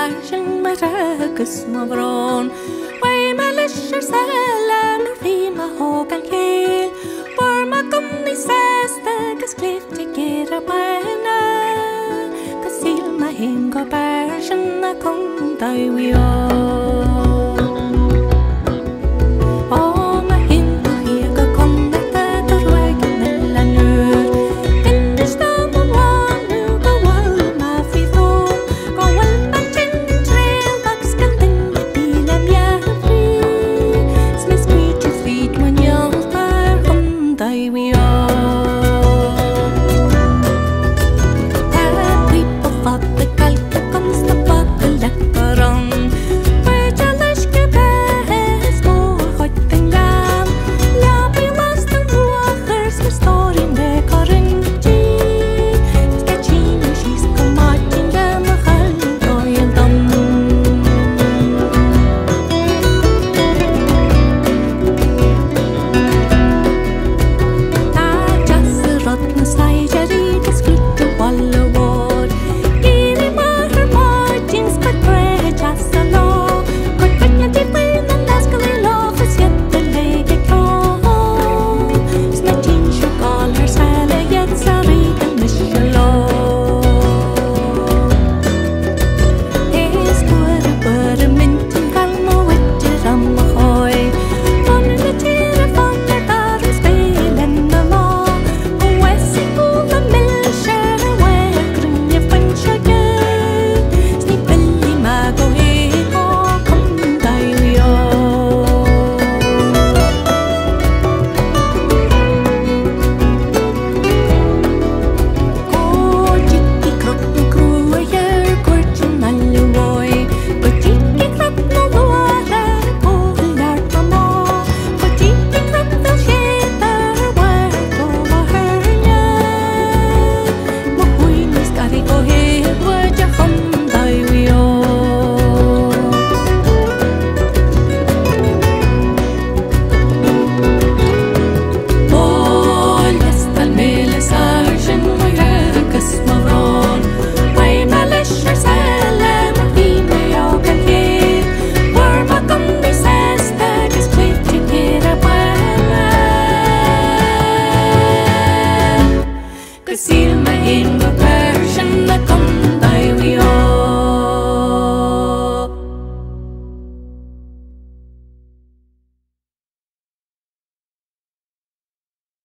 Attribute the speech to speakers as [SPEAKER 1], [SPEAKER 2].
[SPEAKER 1] sin mar agus má bhrón. Wai me leis sela mar fi ma hog an céil. Bor ma gumni sesta gus clifte ger a baina. Gus síl ma hen go bar sin a cum dau wi